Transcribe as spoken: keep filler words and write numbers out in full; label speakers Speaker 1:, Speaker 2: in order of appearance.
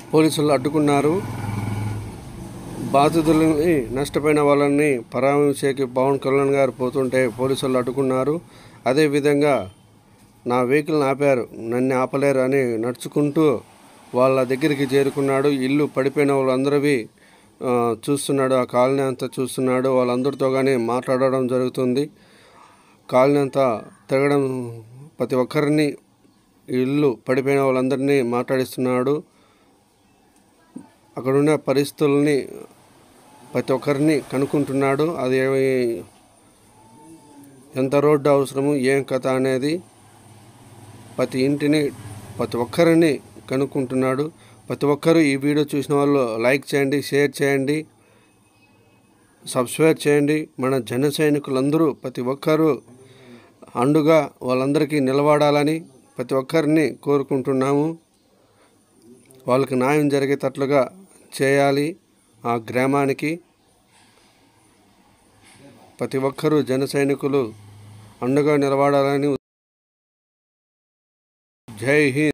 Speaker 1: పోలీసులు అడ్డుకున్నారు. బాధితులని నష్టపోయిన వాళ్ళని పరామర్శకి పవన్ కళ్యాణ్ గారు పోతుంటే పోలీసులు అడ్డుకున్నారు. అదేవిధంగా నా వెహికల్ని ఆపారు, నన్ను ఆపలేరు అని నడుచుకుంటూ వాళ్ళ దగ్గరికి చేరుకున్నాడు. ఇల్లు పడిపోయిన వాళ్ళందరివి చూస్తున్నాడు, ఆ కాలనీ అంతా చూస్తున్నాడు. వాళ్ళందరితో కానీ మాట్లాడడం జరుగుతుంది. కాలనీ అంతా తిరగడం, ప్రతి ఒక్కరిని ఇల్లు పడిపోయిన వాళ్ళందరినీ మాట్లాడిస్తున్నాడు. అక్కడున్న పరిస్థితుల్ని ప్రతి ఒక్కరిని కనుక్కుంటున్నాడు. అది ఎంత రోడ్డు అవసరము, ఏం కథ అనేది ప్రతి ఇంటిని ప్రతి ఒక్కరిని కనుక్కుంటున్నాడు. ప్రతి ఒక్కరు ఈ వీడియో చూసిన వాళ్ళు లైక్ చేయండి, షేర్ చేయండి, సబ్స్క్రైబ్ చేయండి. మన జన సైనికులందరూ ప్రతి ఒక్కరూ అండుగా వాళ్ళందరికీ నిలబడాలని ప్రతి ఒక్కరిని కోరుకుంటున్నాము. వాళ్ళకి న్యాయం జరిగేటట్లుగా చేయాలి. ఆ గ్రామానికి ప్రతి ఒక్కరూ జన సైనికులు అండగా నిలబడాలని. జై హింద్.